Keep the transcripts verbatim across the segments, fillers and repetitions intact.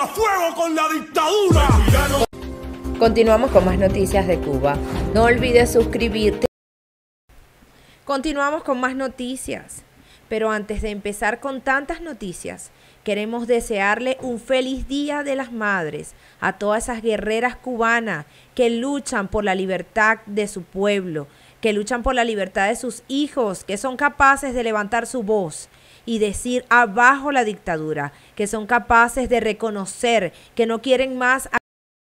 ¡A fuego con la dictadura! Continuamos con más noticias de Cuba. No olvides suscribirte. Continuamos con más noticias. Pero antes de empezar con tantas noticias, queremos desearle un feliz Día de las Madres a todas esas guerreras cubanas que luchan por la libertad de su pueblo, que luchan por la libertad de sus hijos, que son capaces de levantar su voz y decir abajo la dictadura, que son capaces de reconocer que no quieren más. A...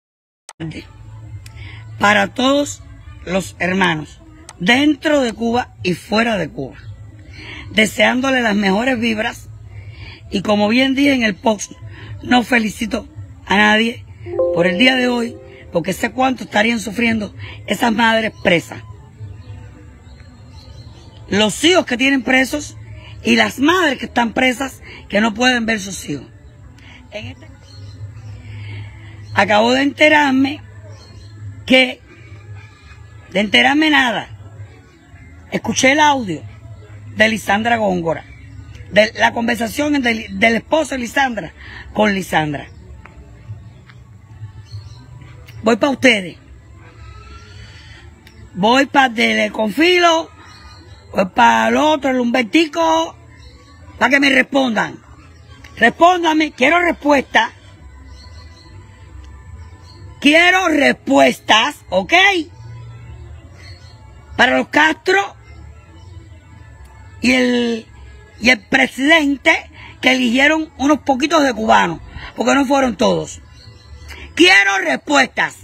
Para todos los hermanos, dentro de Cuba y fuera de Cuba, deseándole las mejores vibras, y como bien dije en el post, no felicito a nadie por el día de hoy, porque sé cuánto estarían sufriendo esas madres presas, los hijos que tienen presos y las madres que están presas que no pueden ver sus hijos. En este... Acabo de enterarme que, de enterarme nada, escuché el audio de Lisandra Góngora, de la conversación del, del esposo de Lisandra con Lisandra. Voy para ustedes. Voy para el Confilo, voy para el otro, el Humbertico, para que me respondan. Respóndame, quiero respuesta. Quiero respuestas, ¿ok? Para los Castro y el, y el presidente que eligieron unos poquitos de cubanos, porque no fueron todos. Quiero respuestas.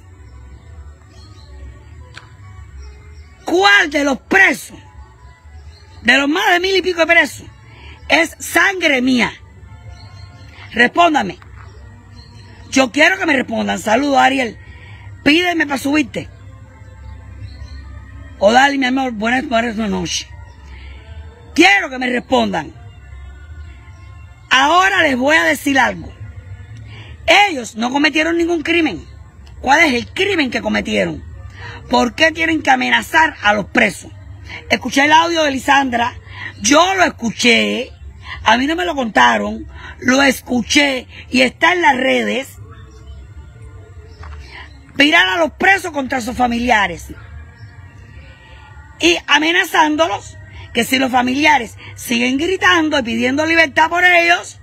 ¿Cuál de los presos, de los más de mil y pico de presos, es sangre mía? Respóndame. Yo quiero que me respondan. Saludos, Ariel. Pídeme para subirte. O dale, mi amor, buenas, buenas noches. Quiero que me respondan. Ahora les voy a decir algo. Ellos no cometieron ningún crimen. ¿Cuál es el crimen que cometieron? ¿Por qué tienen que amenazar a los presos? Escuché el audio de Lisandra. Yo lo escuché. A mí no me lo contaron. Lo escuché y está en las redes. Virar a los presos contra sus familiares. Y amenazándolos que si los familiares siguen gritando y pidiendo libertad por ellos,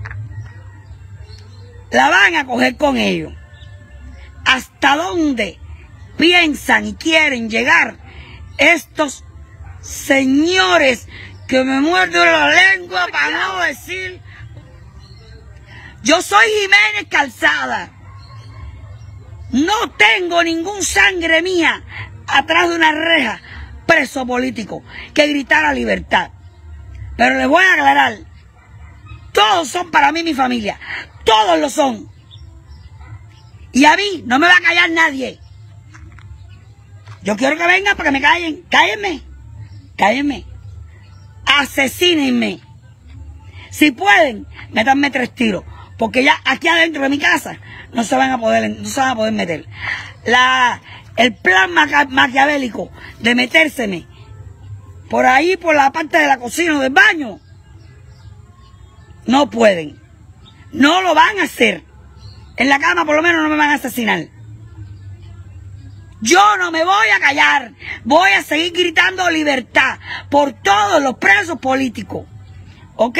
la van a coger con ellos. ¿Hasta dónde piensan y quieren llegar estos señores que me muerden la lengua para no decir? Yo soy Jiménez Calzada. No tengo ningún sangre mía atrás de una reja, preso político, que gritara libertad. Pero les voy a aclarar, todos son para mí mi familia, todos lo son. Y a mí no me va a callar nadie. Yo quiero que vengan para que me callen. Cállenme, cállenme, asesínenme. Si pueden, métanme tres tiros, porque ya aquí adentro de mi casa no se van a poder, no se van a poder meter. La, el plan maca, maquiavélico de metérseme por ahí, por la parte de la cocina o del baño, no pueden. No lo van a hacer. En la cama por lo menos no me van a asesinar. Yo no me voy a callar. Voy a seguir gritando libertad por todos los presos políticos. ¿Ok?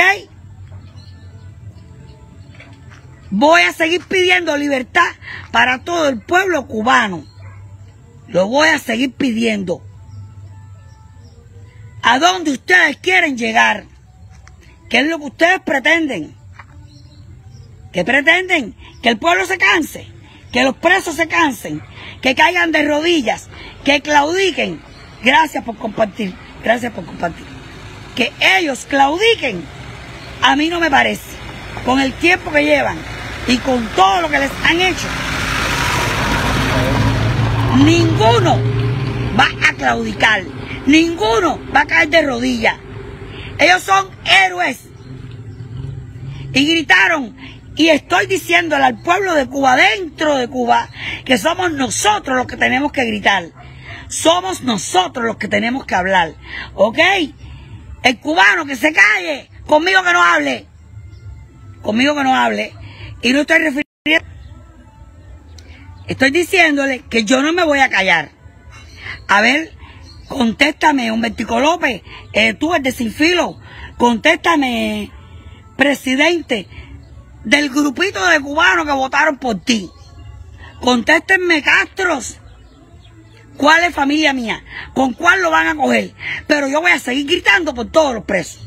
Voy a seguir pidiendo libertad para todo el pueblo cubano. Lo voy a seguir pidiendo. ¿A dónde ustedes quieren llegar? ¿Qué es lo que ustedes pretenden? ¿Qué pretenden? Que el pueblo se canse, que los presos se cansen, que caigan de rodillas, que claudiquen. Gracias por compartir, gracias por compartir. Que ellos claudiquen, a mí no me parece. Con el tiempo que llevan y con todo lo que les han hecho, ninguno va a claudicar, ninguno va a caer de rodillas. Ellos son héroes. Y gritaron, y estoy diciéndole al pueblo de Cuba, dentro de Cuba, que somos nosotros los que tenemos que gritar. Somos nosotros los que tenemos que hablar. ¿Ok? El cubano que se calle, conmigo que no hable. Conmigo que no hable. Y no estoy refiriendo Estoy diciéndole que yo no me voy a callar. A ver, contéstame, Humbertico López, eh, tú el de Sin Filo, contéstame, presidente del grupito de cubanos que votaron por ti. Contéstenme, Castros, cuál es familia mía, con cuál lo van a coger. Pero yo voy a seguir gritando por todos los presos.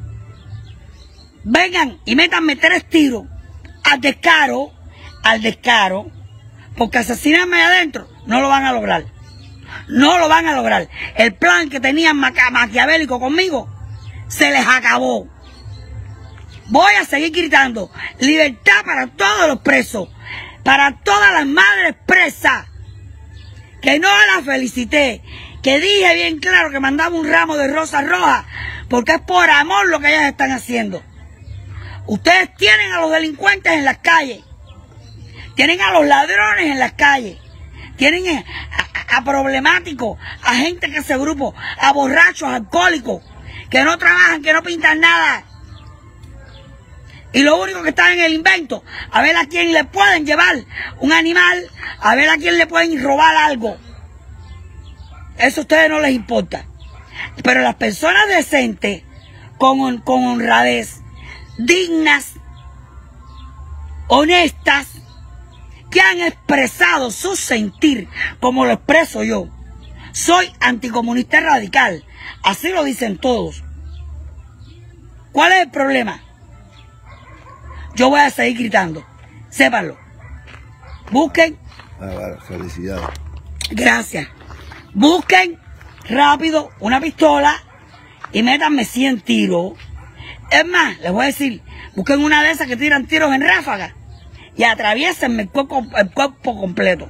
Vengan y métanme tres tiros al descaro, al descaro, porque asesinarme adentro no lo van a lograr. No lo van a lograr. El plan que tenían maquiavélico conmigo se les acabó. Voy a seguir gritando libertad para todos los presos, para todas las madres presas, que no las felicité, que dije bien claro que mandaba un ramo de rosas rojas, porque es por amor lo que ellas están haciendo. Ustedes tienen a los delincuentes en las calles, tienen a los ladrones en las calles, tienen a, a, a problemáticos, a gente que se grupo, a borrachos, alcohólicos, que no trabajan, que no pintan nada. Y lo único que está en el invento, a ver a quién le pueden llevar un animal, a ver a quién le pueden robar algo. Eso a ustedes no les importa. Pero las personas decentes, con, con honradez, dignas, honestas, que han expresado su sentir, como lo expreso yo. Soy anticomunista radical, así lo dicen todos. ¿Cuál es el problema? Yo voy a seguir gritando, sépanlo. Busquen. Ah, vale, felicidades. Gracias. Busquen rápido una pistola y métanme cien tiros. Es más, les voy a decir, busquen una de esas que tiran tiros en ráfaga y atraviesenme el cuerpo, el cuerpo completo.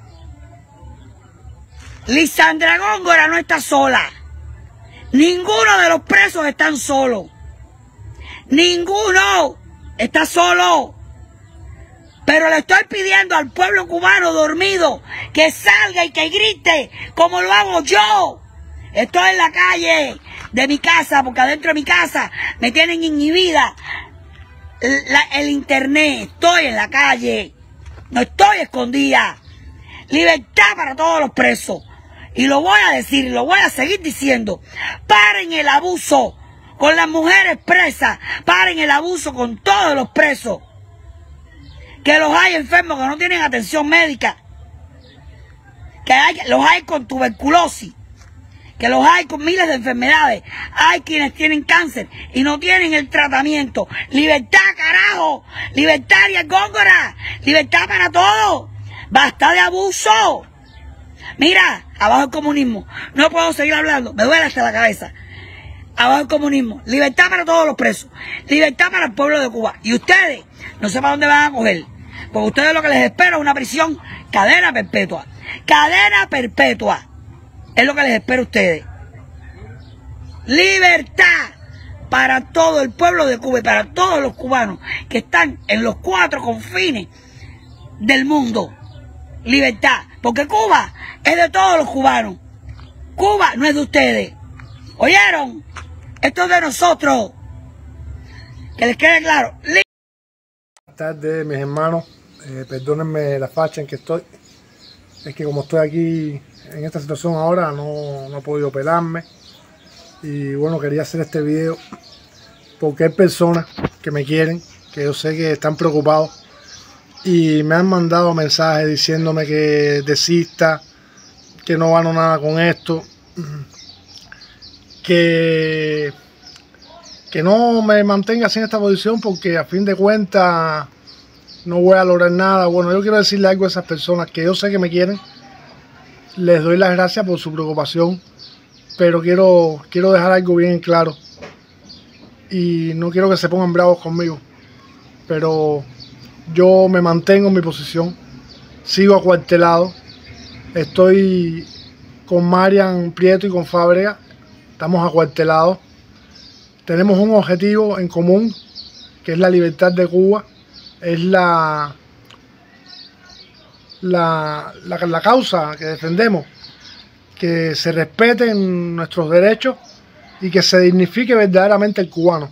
Lisandra Góngora no está sola. Ninguno de los presos están solos. Ninguno está solo. Pero le estoy pidiendo al pueblo cubano dormido que salga y que grite como lo hago yo. Estoy en la calle de mi casa, porque adentro de mi casa me tienen inhibida la, el internet. Estoy en la calle, no estoy escondida. Libertad para todos los presos. Y lo voy a decir, y lo voy a seguir diciendo. Paren el abuso con las mujeres presas, paren el abuso con todos los presos. Que los hay enfermos que no tienen atención médica, que hay, los hay con tuberculosis, que los hay con miles de enfermedades. Hay quienes tienen cáncer y no tienen el tratamiento. Libertad, carajo, libertaria, Góngora, libertad para todos. Basta de abuso. Mira, abajo el comunismo. No puedo seguir hablando, me duele hasta la cabeza. Abajo el comunismo, libertad para todos los presos, libertad para el pueblo de Cuba. Y ustedes, no sé para dónde van a coger, porque ustedes lo que les espera es una prisión, cadena perpetua. Cadena perpetua es lo que les espera a ustedes. Libertad para todo el pueblo de Cuba y para todos los cubanos que están en los cuatro confines del mundo. Libertad, porque Cuba es de todos los cubanos. Cuba no es de ustedes. ¿Oyeron? Esto es de nosotros. Que les quede claro. Buenas tardes, mis hermanos. Eh, perdónenme la facha en que estoy. Es que como estoy aquí en esta situación ahora, no, no he podido pelarme. Y bueno, quería hacer este video porque hay personas que me quieren, que yo sé que están preocupados. Y me han mandado mensajes diciéndome que desista, que no gano nada con esto. Que, que no me mantenga así en esta posición porque a fin de cuentas no voy a lograr nada. Bueno, yo quiero decirle algo a esas personas que yo sé que me quieren. Les doy las gracias por su preocupación, pero quiero, quiero dejar algo bien claro. Y no quiero que se pongan bravos conmigo, pero yo me mantengo en mi posición. Sigo acuartelado. Estoy con Marian Prieto y con Fábrega. Estamos acuartelados. Tenemos un objetivo en común, que es la libertad de Cuba. Es la, la, la, la causa que defendemos. Que se respeten nuestros derechos y que se dignifique verdaderamente el cubano.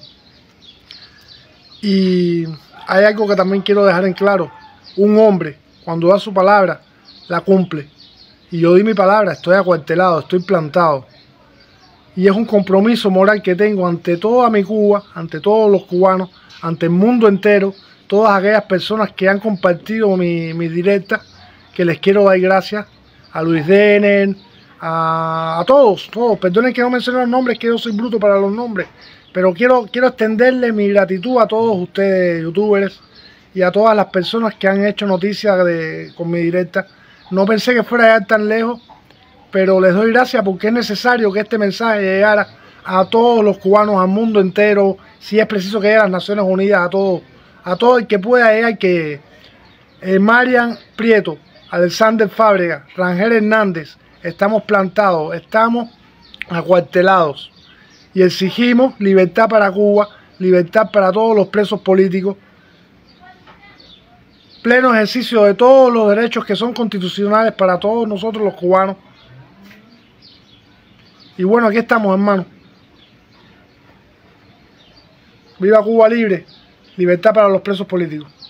Y hay algo que también quiero dejar en claro. Un hombre, cuando da su palabra, la cumple. Y yo di mi palabra, estoy acuartelado, estoy plantado. Y es un compromiso moral que tengo ante toda mi Cuba, ante todos los cubanos, ante el mundo entero, todas aquellas personas que han compartido mi, mi directa, que les quiero dar gracias, a Luis Denner, a, a todos, todos. Perdonen que no mencioné los nombres, que yo soy bruto para los nombres, pero quiero, quiero extenderle mi gratitud a todos ustedes, youtubers, y a todas las personas que han hecho noticias de, con mi directa. No pensé que fuera a llegar tan lejos, pero les doy gracias porque es necesario que este mensaje llegara a todos los cubanos, al mundo entero. Si es preciso que llegue a las Naciones Unidas, a todos, a todo el que pueda llegar, que eh, Marian Prieto, Alexander Fábrega, Rangel Hernández, estamos plantados, estamos acuartelados y exigimos libertad para Cuba, libertad para todos los presos políticos, pleno ejercicio de todos los derechos que son constitucionales para todos nosotros los cubanos. Y bueno, aquí estamos, hermano. Viva Cuba libre, libertad para los presos políticos.